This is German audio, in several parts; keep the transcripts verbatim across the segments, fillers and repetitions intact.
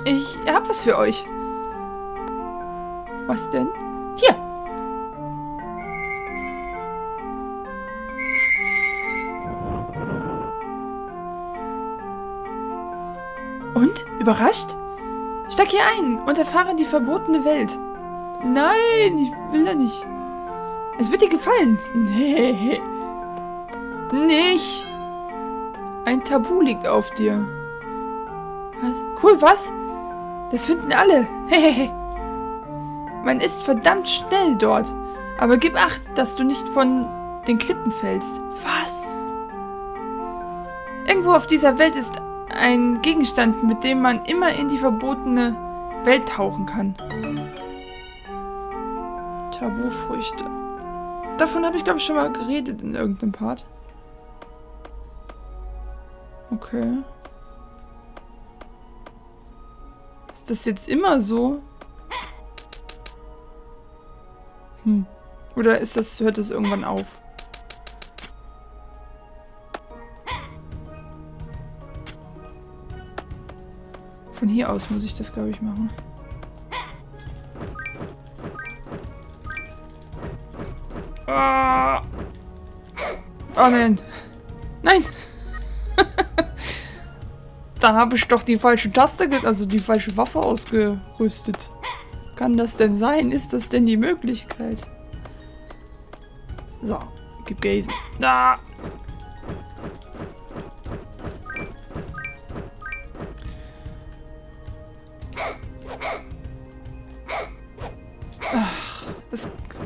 Ich hab was für euch. Was denn? Hier. Und? Überrascht? Steig hier ein und erfahre die verbotene Welt. Nein, ich will da nicht. Es wird dir gefallen. Nee. Nicht. Ein Tabu liegt auf dir. Was? Cool, was? Das finden alle. Hehehe. Man ist verdammt schnell dort. Aber gib Acht, dass du nicht von den Klippen fällst. Was? Irgendwo auf dieser Welt ist ein Gegenstand, mit dem man immer in die verbotene Welt tauchen kann. Tabufrüchte. Davon habe ich, glaube ich, schon mal geredet in irgendeinem Part. Okay. Ist das jetzt immer so? Hm. Oder ist das, hört das irgendwann auf? Von hier aus muss ich das, glaube ich, machen. Ah. Oh nein. Nein! Da habe ich doch die falsche Taste, also die falsche Waffe ausgerüstet. Kann das denn sein? Ist das denn die Möglichkeit? So, gib Gazen. Ah. Ach, das...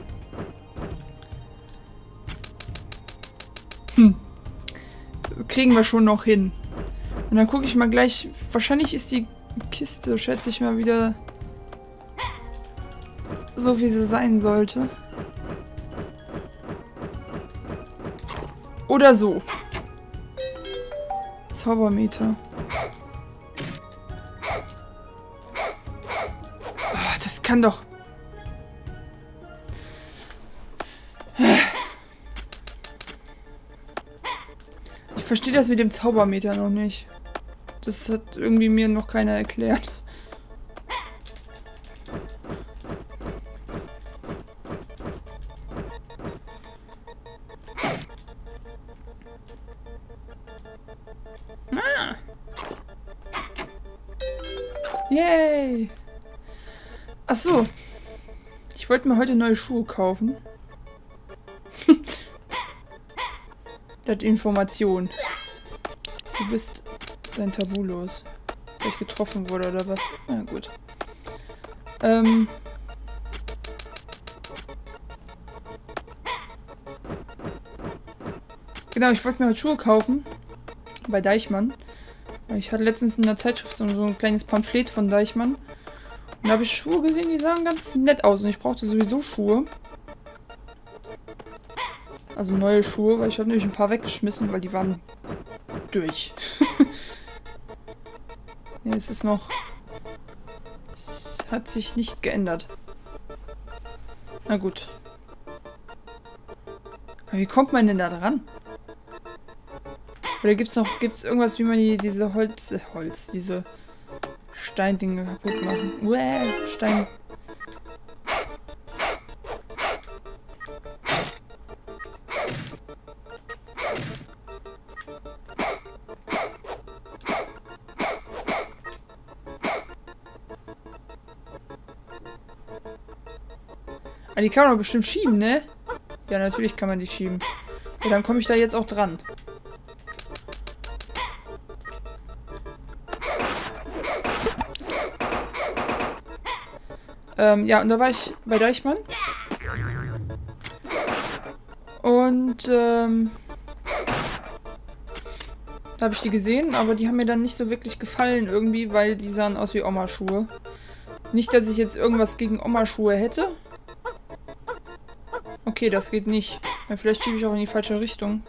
Hm. Kriegen wir schon noch hin. Und dann gucke ich mal gleich... Wahrscheinlich ist die Kiste, schätze ich mal, wieder so, wie sie sein sollte. Oder so. Zaubermeter. Oh, das kann doch... Ich verstehe das mit dem Zaubermeter noch nicht. Das hat irgendwie mir noch keiner erklärt. Ah! Yay! Ach so. Ich wollte mir heute neue Schuhe kaufen. Das hat Information. Du bist dein Tabu los. Dass ich getroffen wurde oder was? Na gut. Ähm. Genau, ich wollte mir heute Schuhe kaufen. Bei Deichmann. Ich hatte letztens in der Zeitschrift so ein kleines Pamphlet von Deichmann. Und da habe ich Schuhe gesehen, die sahen ganz nett aus. Und ich brauchte sowieso Schuhe. Also neue Schuhe, weil ich habe nämlich ein paar weggeschmissen, weil die waren durch. Ja, es ist noch... Es hat sich nicht geändert. Na gut. Aber wie kommt man denn da dran? Oder gibt's noch... Gibt's irgendwas, wie man die, diese Holz... Äh, Holz, diese Steindinge kaputt machen? Uäh, Stein... Ah, die kann man doch bestimmt schieben, ne? Ja, natürlich kann man die schieben. Ja, dann komme ich da jetzt auch dran. Ähm, ja, und da war ich bei Deichmann. Und, ähm... da habe ich die gesehen, aber die haben mir dann nicht so wirklich gefallen irgendwie, weil die sahen aus wie Oma-Schuhe. Nicht, dass ich jetzt irgendwas gegen Oma-Schuhe hätte. Okay, das geht nicht. Ja, vielleicht schiebe ich auch in die falsche Richtung.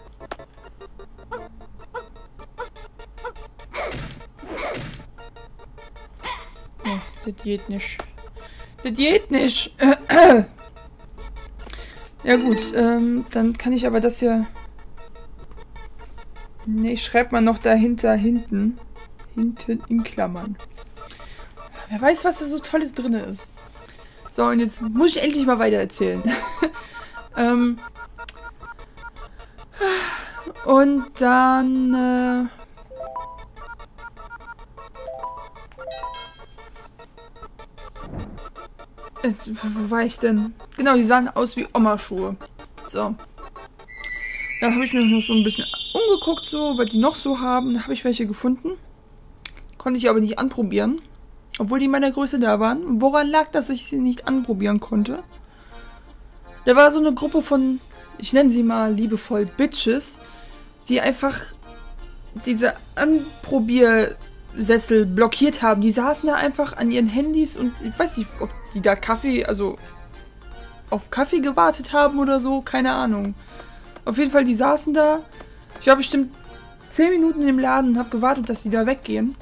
Nee, das geht nicht. Das geht nicht. Ja gut, ähm, dann kann ich aber das hier... Ne, ich schreibe mal noch dahinter, hinten. Hinten in Klammern. Wer weiß, was da so Tolles drin ist. So, und jetzt muss ich endlich mal weiter erzählen. ähm... Und dann... Äh Jetzt, wo war ich denn? Genau, die sahen aus wie Oma-Schuhe. So. Dann habe ich mir noch so ein bisschen umgeguckt, so, was die noch so haben. Da habe ich welche gefunden. Konnte ich aber nicht anprobieren. Obwohl die in meiner Größe da waren. Woran lag, dass ich sie nicht anprobieren konnte? Da war so eine Gruppe von, ich nenne sie mal liebevoll Bitches, die einfach diese Anprobiersessel blockiert haben. Die saßen da einfach an ihren Handys und ich weiß nicht, ob die da Kaffee, also auf Kaffee gewartet haben oder so, keine Ahnung. Auf jeden Fall, die saßen da. Ich war bestimmt zehn Minuten im Laden und habe gewartet, dass sie da weggehen.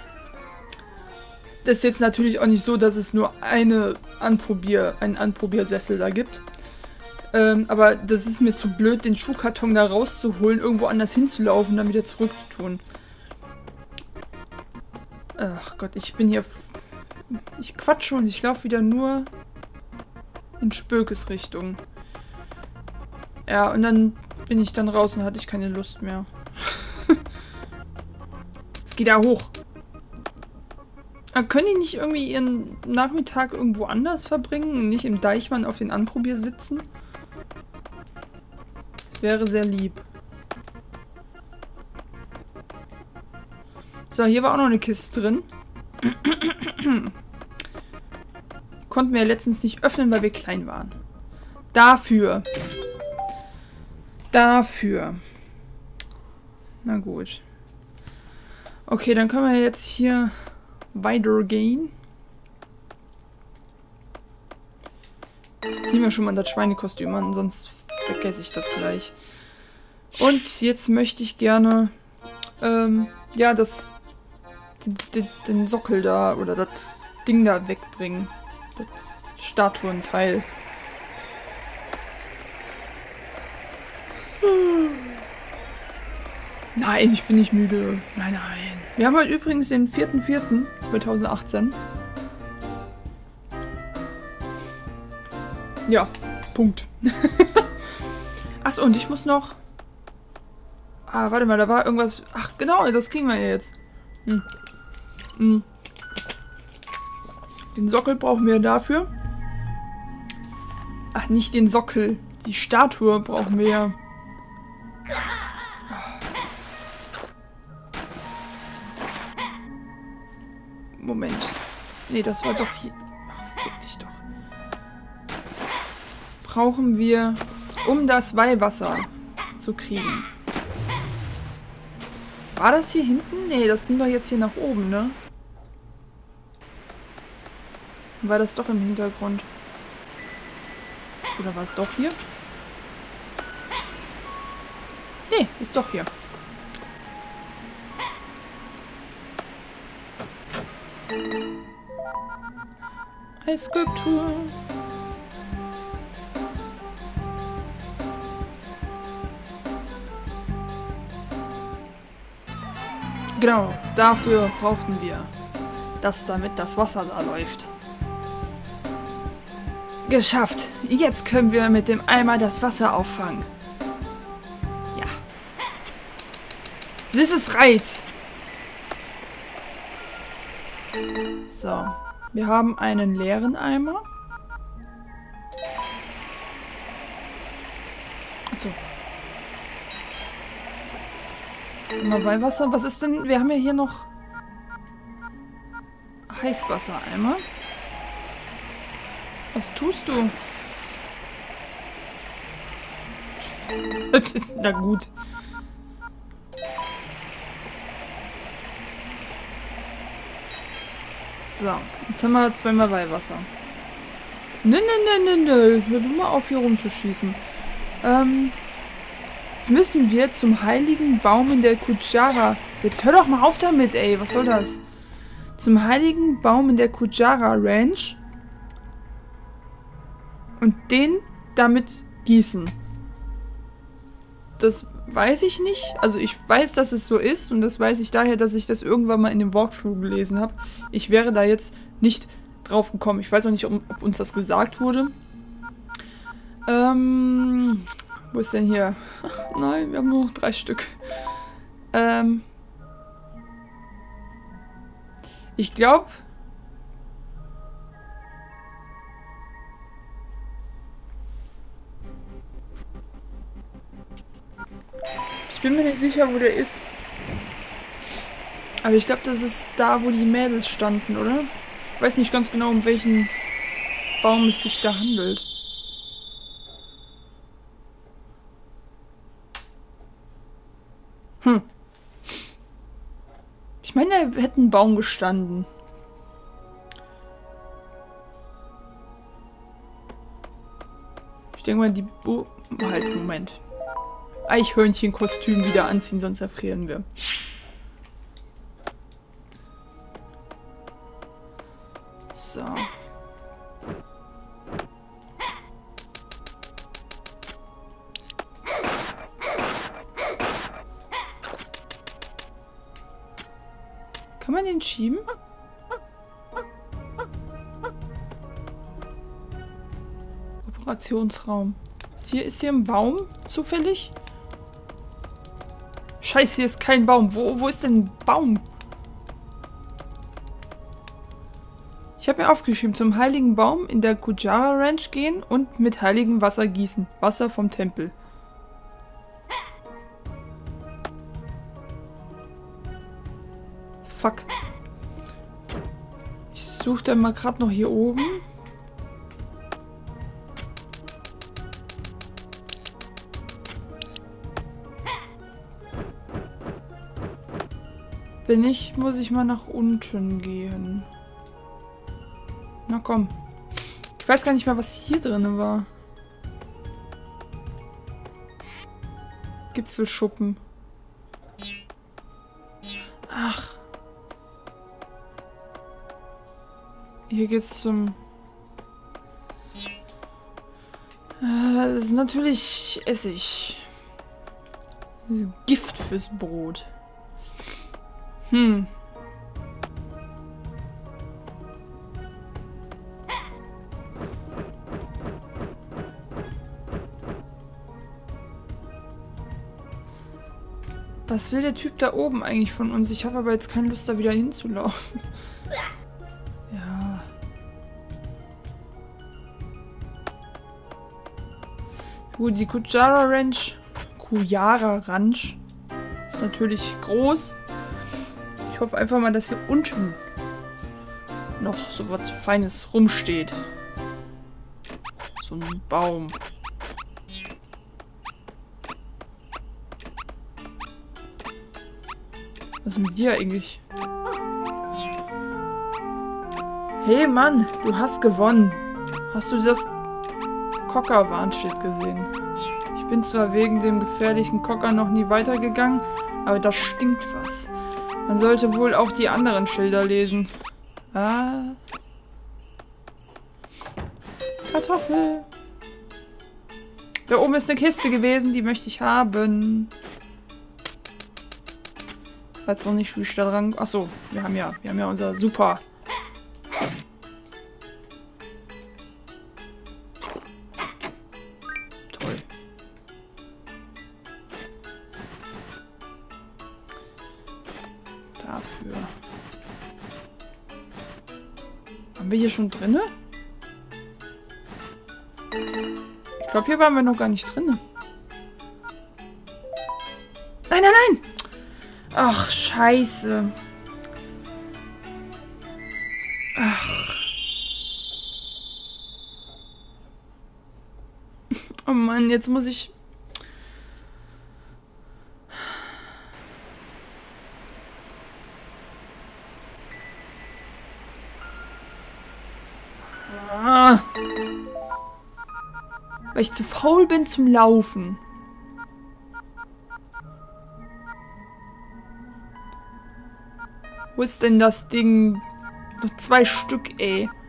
Das ist jetzt natürlich auch nicht so, dass es nur eine Anprobier, einen Anprobiersessel da gibt. Ähm, aber das ist mir zu blöd, den Schuhkarton da rauszuholen, irgendwo anders hinzulaufen und dann wieder zurückzutun. Ach Gott, ich bin hier... Ich quatsche und ich laufe wieder nur in Spökes Richtung. Ja, und dann bin ich dann raus und hatte ich keine Lust mehr. Es geht da hoch. Aber können die nicht irgendwie ihren Nachmittag irgendwo anders verbringen und nicht im Deichmann auf den Anprobier sitzen? Das wäre sehr lieb. So, hier war auch noch eine Kiste drin. Konnten wir ja letztens nicht öffnen, weil wir klein waren. Dafür. Dafür. Na gut. Okay, dann können wir jetzt hier weitergehen. Ich ziehe mir schon mal das Schweinekostüm an, sonst vergesse ich das gleich. Und jetzt möchte ich gerne ähm, ja, das den, den, den Sockel da oder das Ding da wegbringen. Das Statuenteil. Nein, ich bin nicht müde. Nein, nein. Wir haben heute übrigens den vierten vierten zweitausendachtzehn. Ja, Punkt. Achso, und ich muss noch... Ah, warte mal, da war irgendwas... Ach, genau, das kriegen wir ja jetzt. Hm. Hm. Den Sockel brauchen wir dafür. Ach, nicht den Sockel. Die Statue brauchen wir ja. Moment. Nee, das war doch hier. Ach, fick dich doch. Brauchen wir, um das Weihwasser zu kriegen. War das hier hinten? Nee, das ging doch jetzt hier nach oben, ne? War das doch im Hintergrund? Oder war es doch hier? Nee, ist doch hier. Eisskulptur. Genau, dafür brauchten wir das, damit das Wasser da läuft. Geschafft! Jetzt können wir mit dem Eimer das Wasser auffangen. Ja. This is right! So. Wir haben einen leeren Eimer. Achso. Jetzt mal Weihwasser. Was ist denn? Wir haben ja hier noch Heißwassereimer. Was tust du? Das ist na gut. So, jetzt haben wir zweimal Weihwasser. Nö, nö, nö, nö, nö. Hör du mal auf, hier rumzuschießen. Ähm, jetzt müssen wir zum heiligen Baum in der Kujara. Jetzt hör doch mal auf damit, ey. Was soll das? Zum heiligen Baum in der Kujara Ranch. Und den damit gießen. Das weiß ich nicht. Also ich weiß, dass es so ist und das weiß ich daher, dass ich das irgendwann mal in dem Walkthrough gelesen habe. Ich wäre da jetzt nicht drauf gekommen. Ich weiß auch nicht, ob, ob uns das gesagt wurde. Ähm, wo ist denn hier? Ach, nein, wir haben nur noch drei Stück. Ähm, ich glaube... Ich bin mir nicht sicher, wo der ist. Aber ich glaube, das ist da, wo die Mädels standen, oder? Ich weiß nicht ganz genau, um welchen Baum es sich da handelt. Hm. Ich meine, da hätte ein Baum gestanden. Ich denke mal, die... Oh, halt, Moment. Eichhörnchenkostüm wieder anziehen, sonst erfrieren wir. So. Kann man den schieben? Operationsraum. Ist hier, ist hier ein Baum zufällig? Scheiße, hier ist kein Baum. Wo, wo ist denn ein Baum? Ich habe mir aufgeschrieben, zum heiligen Baum in der Kujara Ranch gehen und mit heiligem Wasser gießen. Wasser vom Tempel. Fuck. Ich suche dann mal gerade noch hier oben. Wenn nicht, muss ich mal nach unten gehen. Na komm. Ich weiß gar nicht mehr, was hier drin war. Gipfelschuppen. Ach. Hier geht's zum... Äh, das ist natürlich Essig. Das ist Gift fürs Brot. Hm. Was will der Typ da oben eigentlich von uns? Ich habe aber jetzt keine Lust, da wieder hinzulaufen. Ja. Gut, die Kujara Ranch. Kujara Ranch. Ist natürlich groß. Ich hoffe einfach mal, dass hier unten noch so was Feines rumsteht. So ein Baum. Was ist mit dir eigentlich? Hey Mann, du hast gewonnen. Hast du das Cocker-Warnschild gesehen? Ich bin zwar wegen dem gefährlichen Cocker noch nie weitergegangen, aber da stinkt was. Man sollte wohl auch die anderen Schilder lesen. Was? Kartoffel. Da oben ist eine Kiste gewesen, die möchte ich haben. Ich weiß noch nicht, wie ich da dran... Achso, wir haben ja, wir haben ja unser Super. Toll. Dafür. Haben wir hier schon drinne? Ich glaube, hier waren wir noch gar nicht drinne. Nein, nein, nein! Ach, scheiße. Ach. Oh Mann, jetzt muss ich... Ah. Weil ich zu faul bin zum Laufen. Wo ist denn das Ding? Noch zwei Stück, ey.